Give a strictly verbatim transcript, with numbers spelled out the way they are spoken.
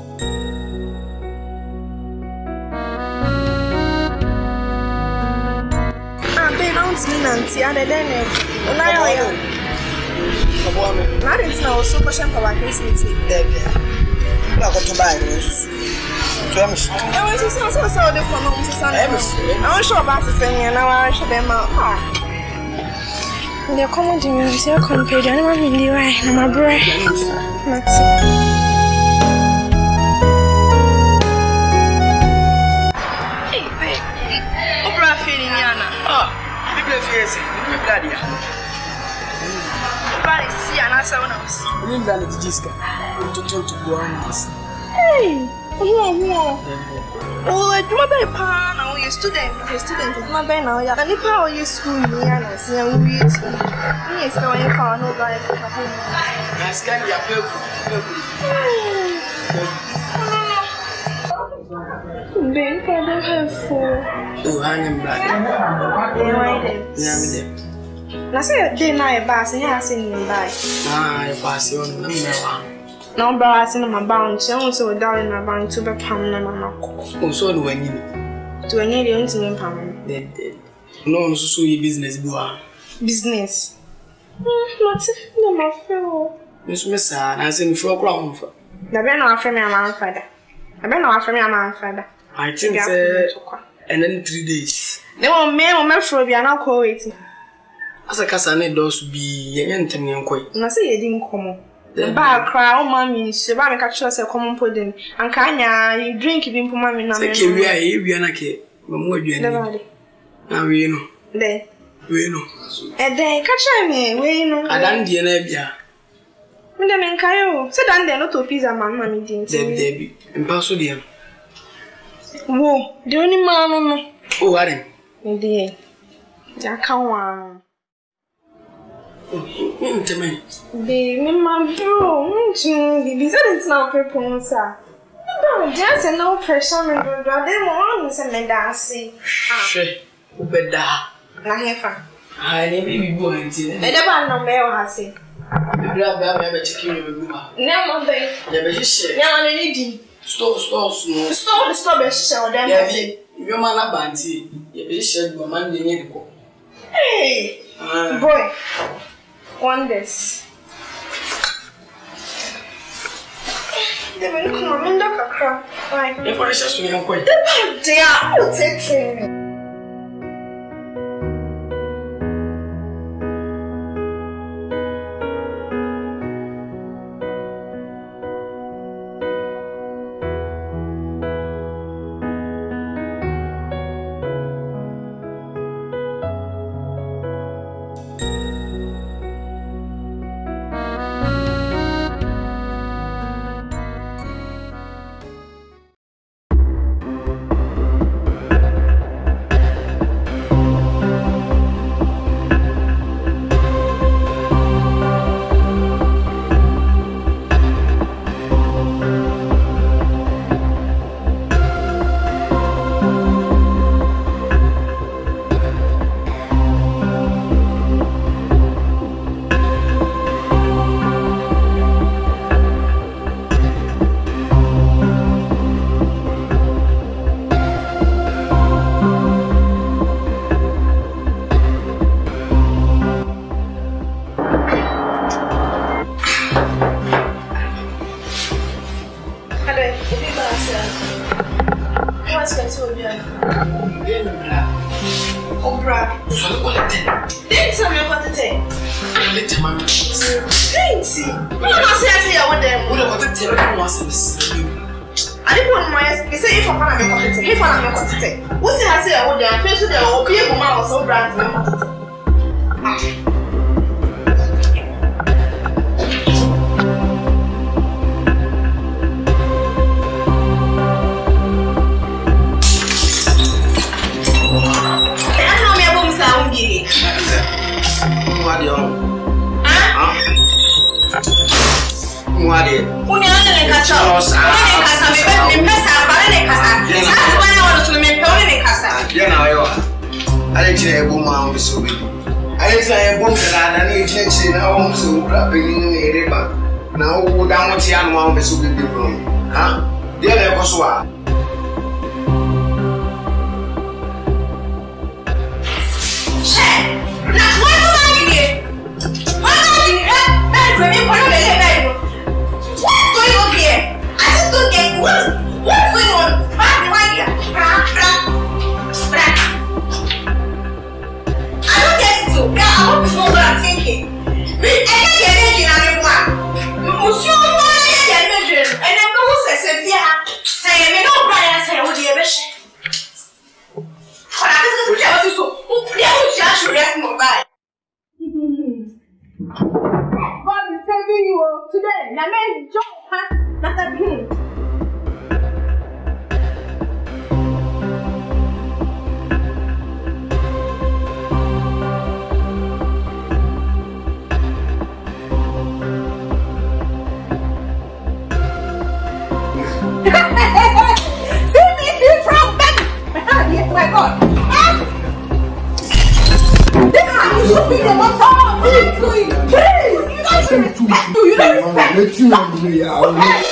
Nancy, and then I am. Not it's now so much for what is it there. Not to buy this. I was just so so the phone to son. I was sure about to sing and now I should them out. They're coming to me, so compared. I want to be right. I'm a boy. That's it. Yes, you bloody. Bloody see and answer when I was. You didn't let the Jiska to talk to go on this. Hey, whoa, whoa. Oh, I do my best. Now you're student, you're student. My best now. Yeah, and if I were you school, me and I see I'm weird. Yes, so I can't no guy. That's kind of your purple. Being for the helpful. Oh, I am black. Yeah, I say a day night bass and I sing you by. Ah, you pass your number. No brass in my bound, so also a darling about to be permanent. Oh, so do I need to any the intimate permanent. Dead, dead. No, so your business, boy. Business? What's it? No, my fellow. Miss Miss, I sing for a crown. The Ben offer me a man father. I don't know after me a man father. I think uh, and then three days. They won't me or my friend be an alcohol waiting. As a cassane does be a young and quite. And I say you didn't come. The bar cry, oh, mammy, so I make a choice of common pudding. And Kanya, you drink it in for mammy. No, we are not here. Mamma, you know. Now we know. Then we know. And then catch me, we know. I don't dear Nebia. Madame and Caio, sit down there, not to pizza, mamma, me didn't. Debbie, and pass with him. Whoa, the only man. Oh, what? Indeed. I can't. To me, baby, my bro, these are not people, sir. No, just no pressure, and they want to send dancing. She, but that, I have. I never born to I never know where I say. The blood never chicken. Never, baby. Never, she said, never need. Stop, stop, stop, stop, stop, stop, them. Your man, a banty. You said, my man, you need to go. Hey, boy. On this. They will come in the car. Like, if I just went away, they are taking me. Now, down what's the animal, so good, huh? What's going on? Why are you I don't get to. Yeah, I hope you know what I'm thinking. I can't get anything out of one. Monsieur, and I'm going to say, say, I know Brian say, oh, dear, but I just was so. Yeah, we just rest mobile. God is saving you today. Now, man, John, huh? That's a him. See me if you from back. Yes, my God. You should be the motor. Please, please. You don't respect. You don't respect. Let you and me out.